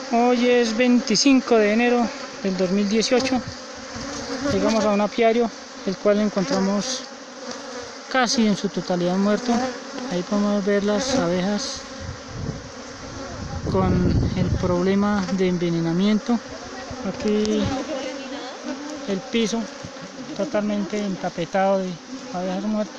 Hoy es 25 de enero del 2018. Llegamos a un apiario, el cual encontramos casi en su totalidad muerto. Ahí podemos ver las abejas con el problema de envenenamiento. Aquí el piso totalmente entapetado de abejas muertas.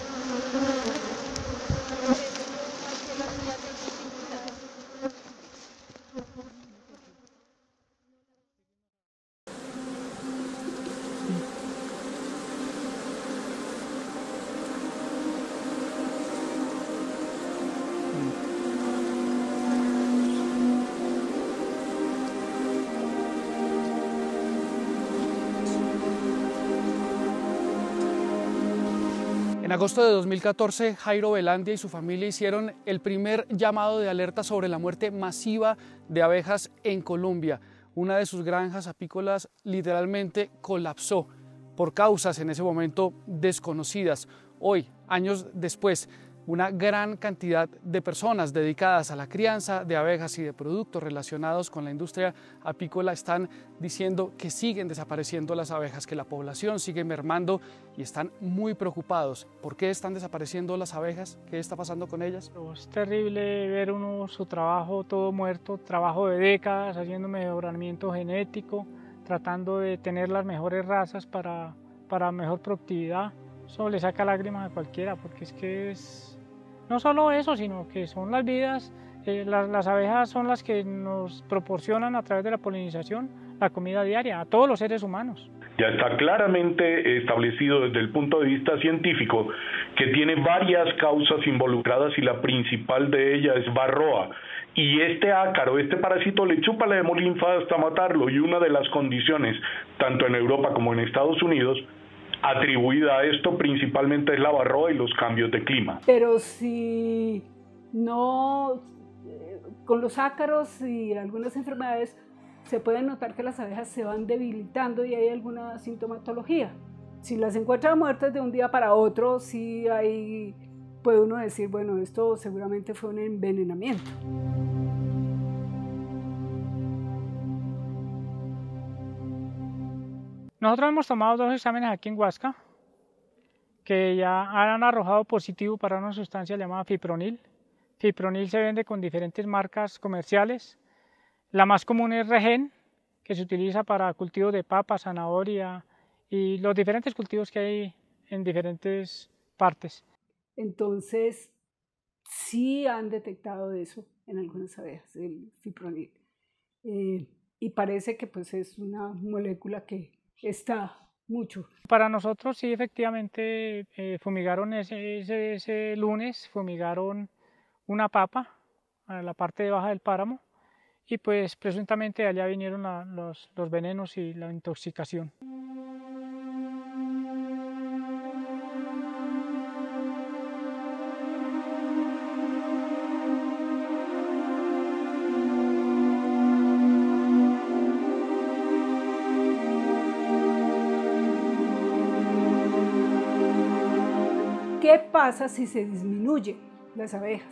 En agosto de 2014, Jairo Velandia y su familia hicieron el primer llamado de alerta sobre la muerte masiva de abejas en Colombia. Una de sus granjas apícolas literalmente colapsó por causas en ese momento desconocidas. Hoy, años después, una gran cantidad de personas dedicadas a la crianza de abejas y de productos relacionados con la industria apícola están diciendo que siguen desapareciendo las abejas, que la población sigue mermando y están muy preocupados. ¿Por qué están desapareciendo las abejas? ¿Qué está pasando con ellas? Es terrible ver su trabajo todo muerto, trabajo de décadas, haciendo mejoramiento genético, tratando de tener las mejores razas para mejor productividad. Eso le saca lágrimas a cualquiera, porque es que no solo eso, sino que son las vidas. Las abejas son las que nos proporcionan a través de la polinización la comida diaria a todos los seres humanos. Ya está claramente establecido desde el punto de vista científico que tiene varias causas involucradas y la principal de ellas es varroa. Y este ácaro, este parásito le chupa la hemolinfa hasta matarlo, y una de las condiciones, tanto en Europa como en Estados Unidos, atribuida a esto principalmente es la varroa y los cambios de clima. Pero si no, con los ácaros y algunas enfermedades, se puede notar que las abejas se van debilitando y hay alguna sintomatología. Si las encuentran muertas de un día para otro, sí puede uno decir, bueno, esto seguramente fue un envenenamiento. Nosotros hemos tomado 2 exámenes aquí en Huasca que ya han arrojado positivo para una sustancia llamada fipronil. Fipronil se vende con diferentes marcas comerciales. La más común es Regen, que se utiliza para cultivos de papa, zanahoria y los diferentes cultivos que hay en diferentes partes. Entonces, sí han detectado eso en algunas abejas, el fipronil. Y parece que pues, es una molécula que está mucho. Para nosotros sí, efectivamente, fumigaron ese lunes, fumigaron una papa a la parte baja del páramo y pues presuntamente de allá vinieron los venenos y la intoxicación. ¿Qué pasa si se disminuyen las abejas?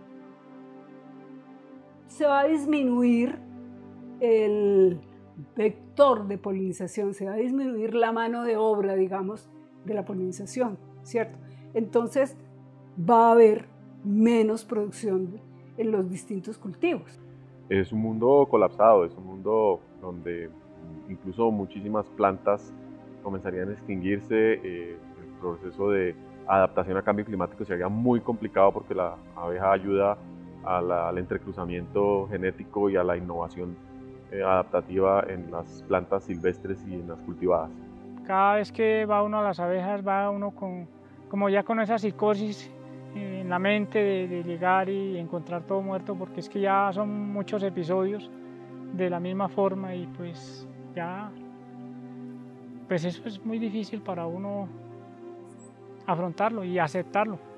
Se va a disminuir el vector de polinización, se va a disminuir la mano de obra, digamos, de la polinización, ¿cierto? Entonces va a haber menos producción en los distintos cultivos. Es un mundo colapsado, es un mundo donde incluso muchísimas plantas comenzarían a extinguirse, el proceso de adaptación a cambio climático sería muy complicado porque la abeja ayuda al entrecruzamiento genético y a la innovación adaptativa en las plantas silvestres y en las cultivadas. Cada vez que va uno a las abejas, va uno como ya con esa psicosis en la mente de llegar y encontrar todo muerto, porque es que ya son muchos episodios de la misma forma y pues ya, pues eso es muy difícil para uno afrontarlo y aceptarlo.